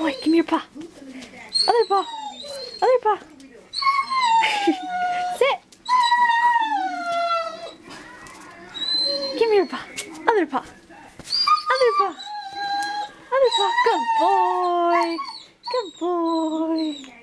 boy. Give me your paw. Other paw. Other paw. Sit. Give me your paw. Other paw. Other paw. Other paw. Good boy. Good boy.